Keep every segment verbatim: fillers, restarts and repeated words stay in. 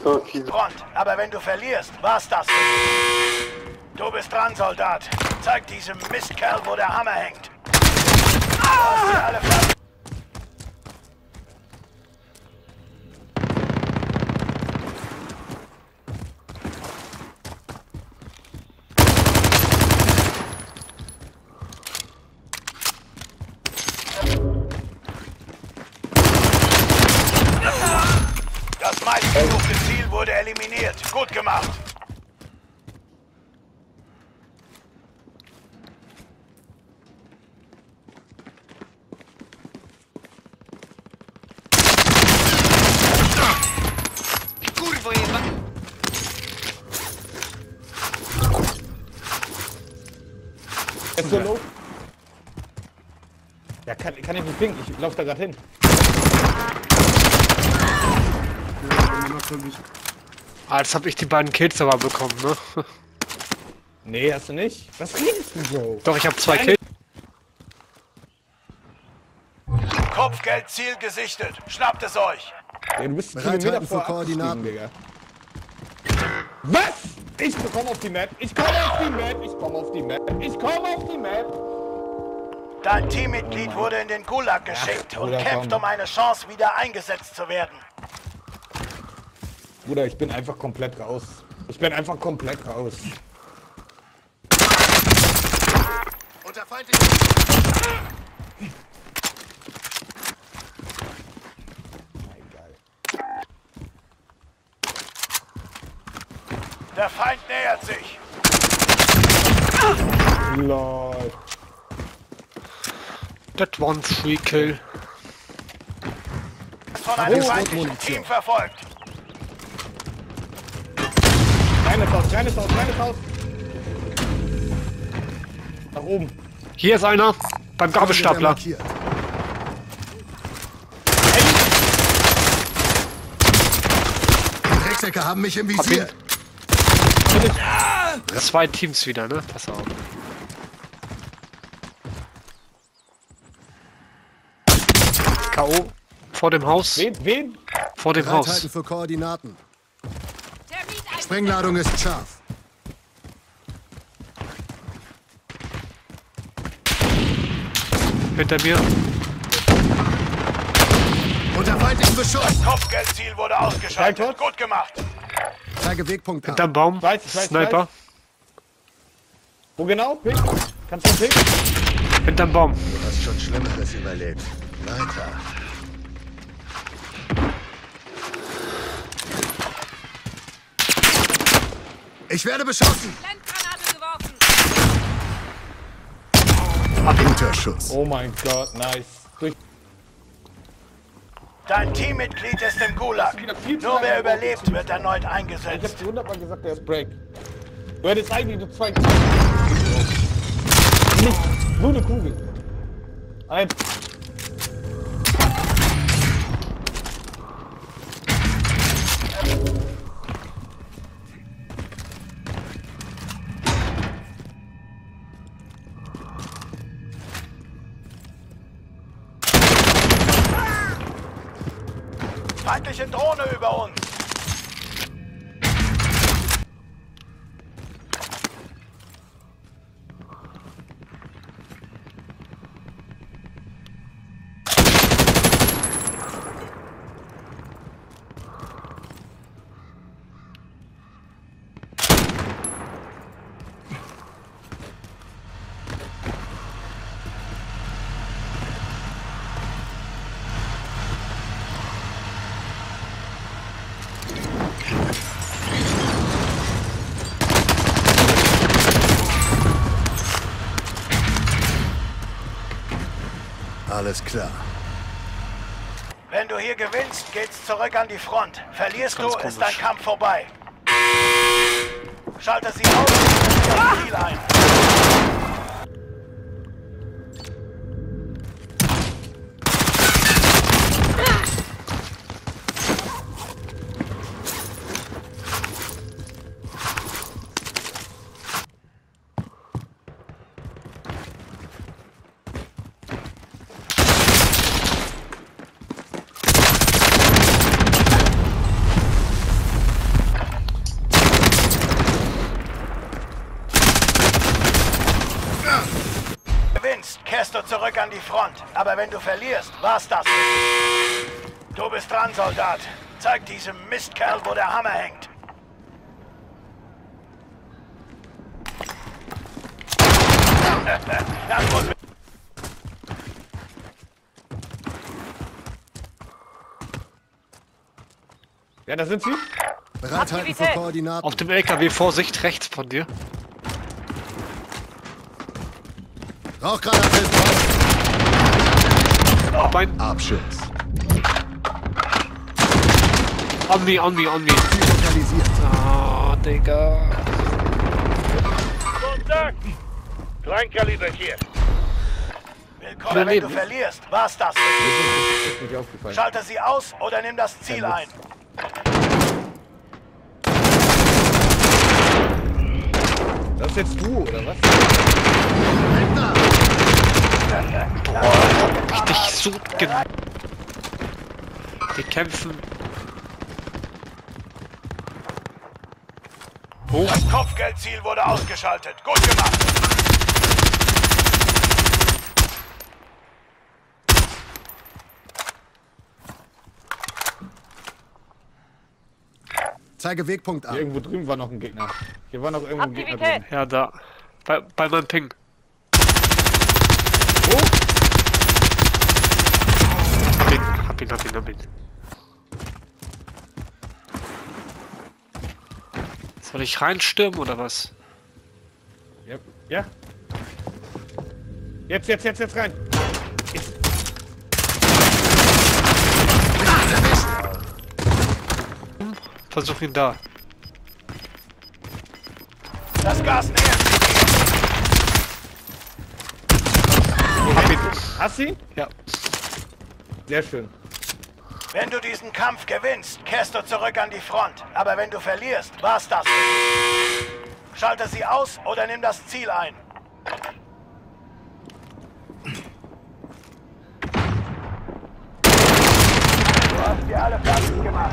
Front, aber wenn du verlierst, war's das für dich. Du bist dran, Soldat. Zeig diesem Mistkerl, wo der Hammer hängt. Du hast sie alle fertig. Das meistgesuchte Ziel wurde eliminiert. Gut gemacht. Kurwa jeba! Ist so low? Ja, kann, kann ich nicht pingen. Ich lauf da gerade hin. Ah, jetzt hab ich die beiden Kills aber bekommen, ne? Nee, hast du nicht? Was redest du, Bro? Doch, ich hab zwei Kills. Kopfgeldziel gesichtet. Schnappt es euch. Ja, du bist Bereithalten Kilometer für vor Koordinaten. Digga. Was? Ich komm auf die Map. Ich komm auf die Map. Ich komm auf die Map. Ich komm auf die Map. Dein Teammitglied wurde in den Gulag geschickt und Bruder, kämpft komm. um eine Chance, wieder eingesetzt zu werden. Bruder, ich bin einfach komplett raus. Ich bin einfach komplett raus. Unter feindlichen... Geil. Der Feind nähert sich. Lol. That one free kill. Von einem Oh, feindlichen Munition. Team verfolgt. Kleines Haus, kleines Haus, kleines Haus. Nach oben. Hier ist einer beim Gabelstapler. Markiert. Die Drecksäcke haben mich im Visier. Zwei Teams wieder, ne? Pass auf. K O vor dem Haus. Wen? Wen? Vor dem Haus. Bereithalten für Koordinaten. Sprengladung ist scharf. Hinter mir. Unter feindlichen Beschuss. Kopfgeldziel wurde ausgeschaltet. Zeit, Gut gemacht. Zeige Wegpunkt an. Hinterm Baum. Weiß, ich weiß, Sniper. weiß. Wo genau? Pick? Kannst du picken? Hinterm Baum. Du hast schon Schlimmeres überlebt. Weiter. Ich werde beschossen. Blendgranate geworfen! Guter Schuss. Oh mein Gott, nice. Durch Dein Teammitglied ist im Gulag. Nur wer überlebt, wird erneut ich eingesetzt. hab dir hundertmal gesagt, der ist Break. Du hättest eigentlich nur zwei. Nicht, nur eine Kugel. Eins. Feindliche Drohne über uns. Alles klar. Wenn du hier gewinnst, geht's zurück an die Front. Verlierst du, Ganz ist dein komisch. Kampf vorbei. Schalte sie aus und zieh das Ziel ein. Gewinnst, kehrst du zurück an die Front. Aber wenn du verlierst, war's das. Du bist dran, Soldat. Zeig diesem Mistkerl, wo der Hammer hängt. Das muss... Ja, da sind sie. Bereithalten für Koordinaten. Auf dem L K W, Vorsicht, rechts von dir. Rauchgranate ist drauf. Oh, mein... Abschütz. On me, on me, on me. Ziel lokalisiert. Ah, Digga. Kontakt! Kleinkaliber hier. Willkommen, wenn Daneben. du verlierst, war's das. Das ist nicht aufgefallen. Schalte sie aus oder nimm das Ziel ein. Das ist jetzt du, oder was? Boah, ich dich so gen... Die kämpfen. Oh, Das Kopfgeldziel wurde ausgeschaltet. Gut gemacht. Zeige Wegpunkt an. Irgendwo drüben war noch ein Gegner. Hier war noch irgendwo ein Gegner drin. Aktivität. ja, da. Bei, bei meinem Ping. Oh! Hab ihn, hab ihn, hab ihn, hab ihn. Soll ich reinstürmen oder was? Ja. Ja. Jetzt, jetzt, jetzt, jetzt rein. Jetzt. Versuch ihn da. Das Gas nähert sich. Hab ihn. Hast du ihn? Ja. Sehr schön. Wenn du diesen Kampf gewinnst, kehrst du zurück an die Front. Aber wenn du verlierst, war's das. Schalte sie aus oder nimm das Ziel ein. Du hast sie alle fertig gemacht.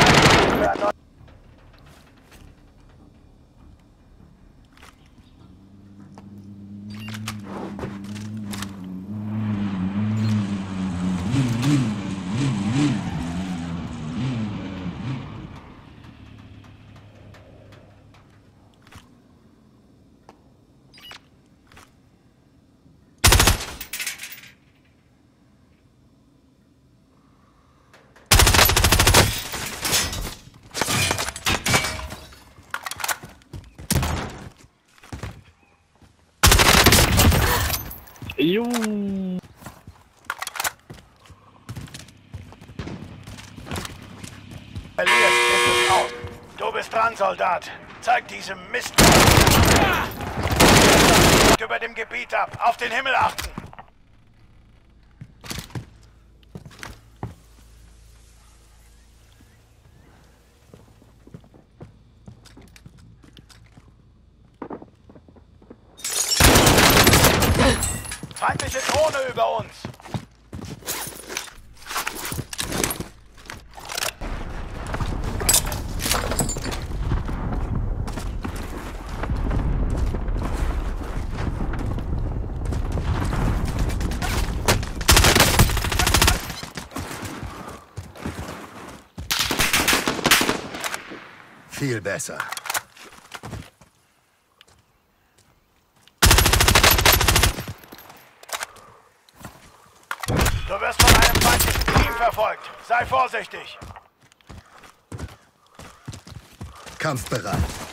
Jo. Verlierst, ist es aus. Du bist dran, Soldat. Zeig diesem Mist über dem Gebiet ab. Auf den Himmel achten. Feindliche Drohne über uns. Viel besser. Du wirst von einem feindlichen Team verfolgt. Sei vorsichtig. Kampfbereit.